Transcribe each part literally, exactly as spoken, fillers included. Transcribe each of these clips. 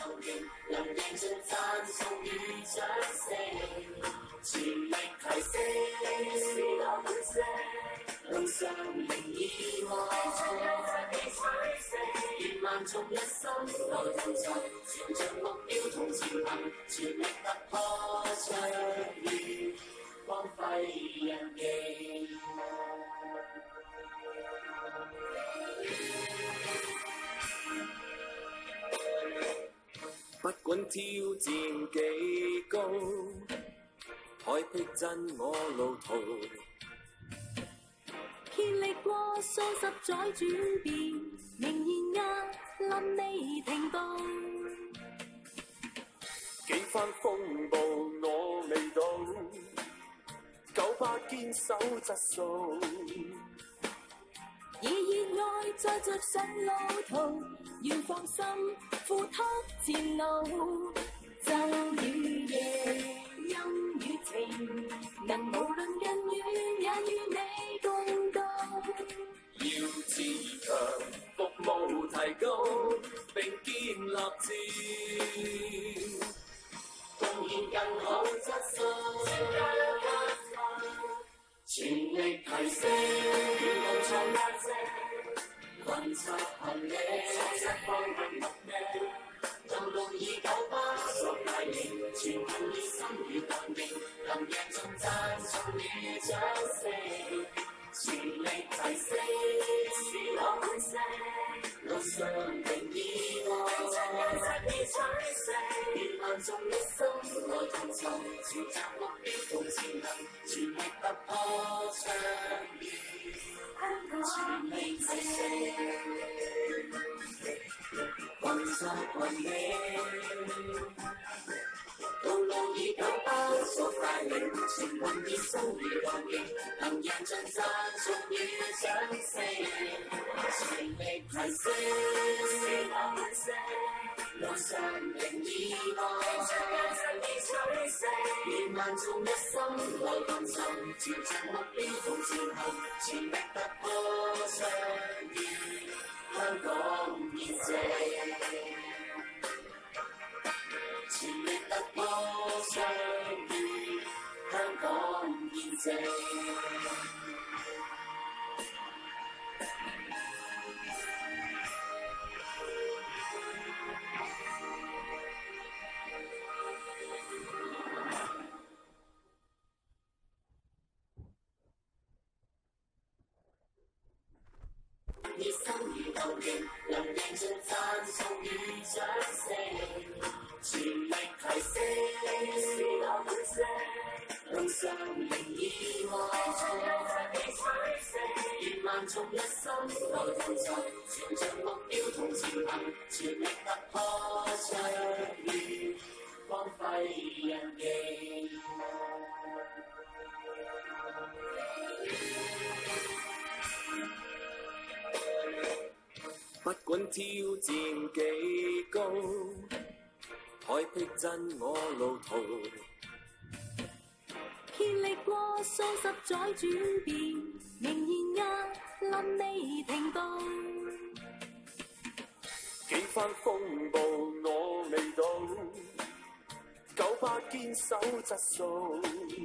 鬥勁，能贏盡讚頌與掌聲，全力提升，是我本色，路上零意外，願萬眾一心來同尋，朝着目標同前行，全力突破卓越，光輝人氣。不管挑戰幾高，海僻真我路途。 經歷過數十載轉變，仍然壓臨未停步。 幾番風暴我未到，九巴堅守質素。 以熱愛再着上路途，要放心付託前路。晝與夜，陰與晴，能無論近遠也與你共度。 要自強，服務提高，並建立戰，貢獻更好質素。全力提升，願共創佳績，群策行力，創出方向目標。道路以九巴作帶領，全憑熱心與彈勁，能贏盡讚頌與掌聲。全力提升，是我本色，路上零意外，取勝，願萬眾一心來同尋，朝着目標同前行，全力突破卓越，全力提升，群策群力，道路以九巴作帶領，全憑熱心與彈勁，能贏盡讚頌與掌聲，全力提升，是我本色，路上零意外，願萬眾一心來共尋，朝着目標同前行，全力突破卓越，香港現正。全力突破卓越，香港現正。熱心與鬥勁，能贏盡讚頌與掌聲。全力提升，是我本色，路上零意外，願萬眾一心來同尋，朝着目標同前行，全力突破卓越，光輝人氣。不管挑戰幾高，海僻真我路途。 經歷過數十載轉變，仍然壓臨未停步。 幾番風暴我未到，九巴堅守質素。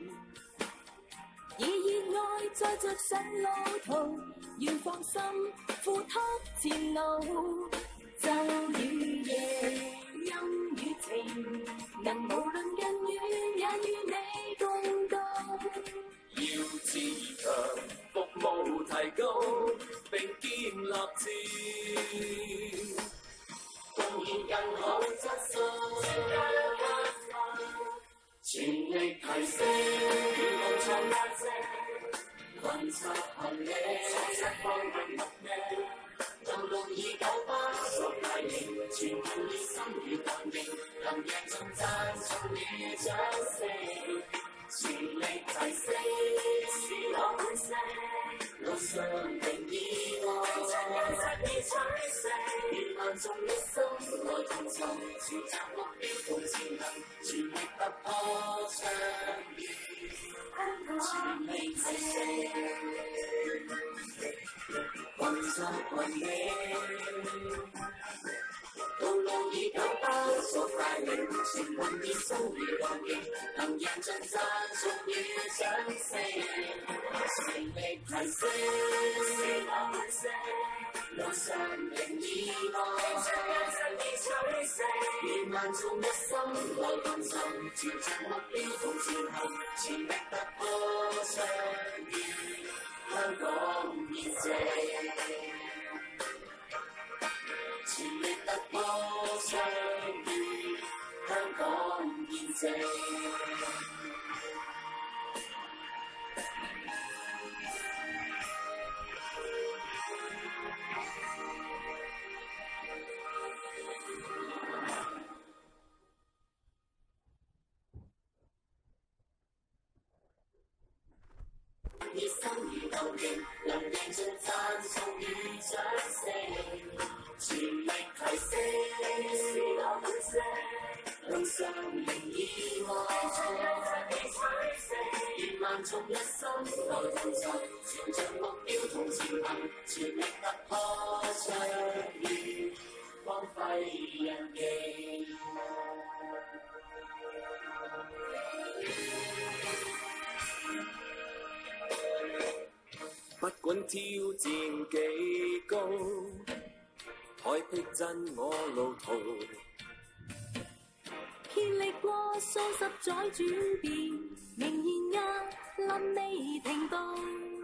以熱愛再着上路途，要放心付託前路。晝與夜，陰與晴，能無論近遠也與你共度。 要自強，服務提高，並建立戰，貢獻更好質素。全力提升，願共創佳績，群策行力，創出方向目標。道路以九巴作帶領，全憑熱心與彈勁，能贏盡讚頌與掌聲。全力提升，是我本色，路上零意外，願萬眾一心來同尋，朝着目標同前行，全力突破卓越，全力提升，群策群力，道路以九巴作情運熱騷如浪勁，能贏盡讚頌與掌聲，全力提升，是那本色，路上仍意外，將眼神已取捨，願萬眾一心來共尋，朝着目標同前行，全力突破卓越香港現正。全力突破卓越香港現正。熱心如鬥勁，能贏盡讚頌與掌聲。全力提升，是那本色，路上仍意外，將眼神已取捨，願萬眾一心來同尋，朝着目標同前行，全力突破卓越光輝人境。 不管挑戰幾高，海僻真我路途， 竭力過數十載轉變，仍然壓臨未停步。